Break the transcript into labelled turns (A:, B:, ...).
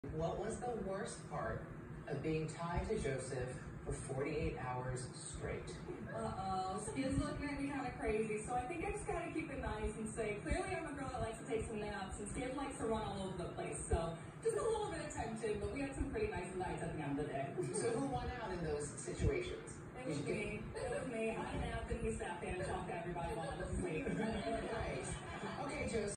A: What was the worst part of being tied to Joseph for 48 hours straight?
B: Skid's looking at me kind of crazy, so I think I just gotta keep it nice and say, clearly I'm a girl that likes to take some naps, and Skid likes to run all over the place, so just a little bit of tension, but we had some pretty nice nights at the end of the day.
A: So who won out in those situations?
B: It was me. I napped and we sat there and talked to everybody while I was asleep.
A: Right. Okay, Joseph.